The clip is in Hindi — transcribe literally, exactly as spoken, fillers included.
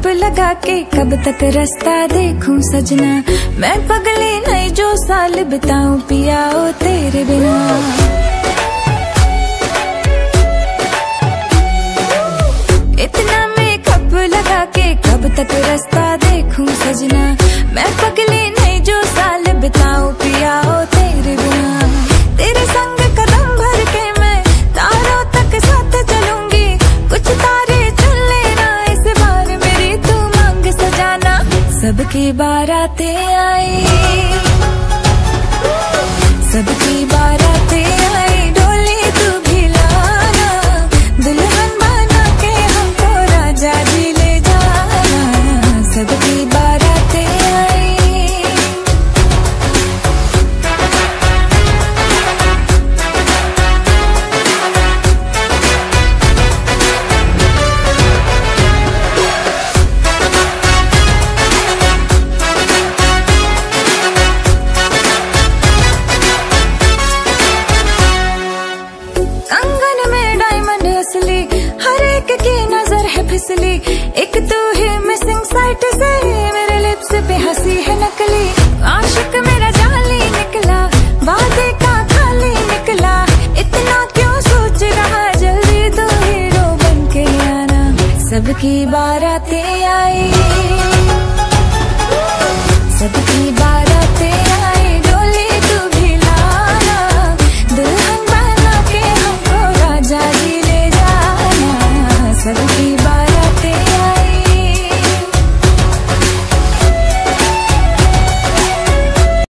कप लगा के कब तक रास्ता देखूं सजना, मैं पगली नहीं जो साल बिताऊं पिया ओ तेरे बिना। इतना मेकअप लगा के कब तक रास्ता देखूं सजना, मैं पगली नहीं जो साल बिताऊं पिया ओ तेरे बिना। तेरे संग कदम भर के मैं तारों तक साथ चलूंगी, कुछ तारे चुन लेना इस बार मेरी तू मांग सजाना। सबकी बारातें आई, सबकी बारातें आई, डोली तू भी लाना, दुल्हन बना के हमको राजा जी ले जाना। सबकी बारातें आई। कंगन में डायमंड असली, हर एक की नजर है फिसली, एक तू ही मिसिंग साइट से